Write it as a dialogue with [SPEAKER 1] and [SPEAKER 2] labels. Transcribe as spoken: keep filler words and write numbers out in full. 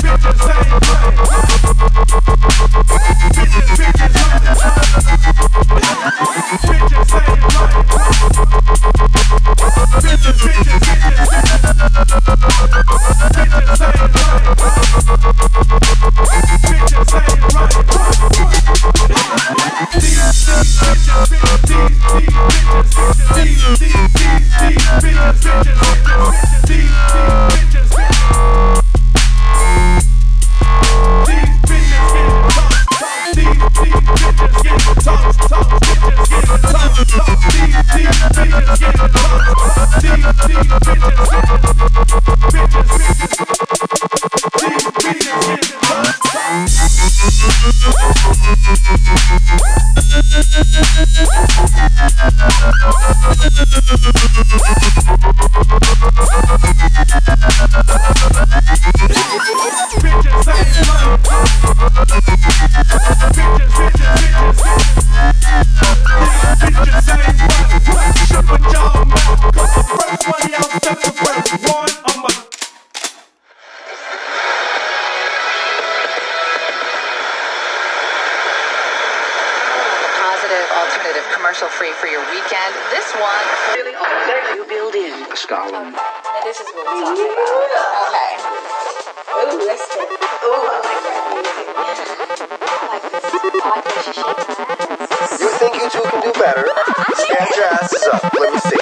[SPEAKER 1] Alternative commercial free for your weekend. This one really
[SPEAKER 2] you build in Stalin.
[SPEAKER 1] Now this is what we're talking about. Okay. Ooh, let's do it. Ooh, I like that music. I like this. I like when she shakes her ass.
[SPEAKER 3] You think you two can do better? Stand your asses up. Let me see.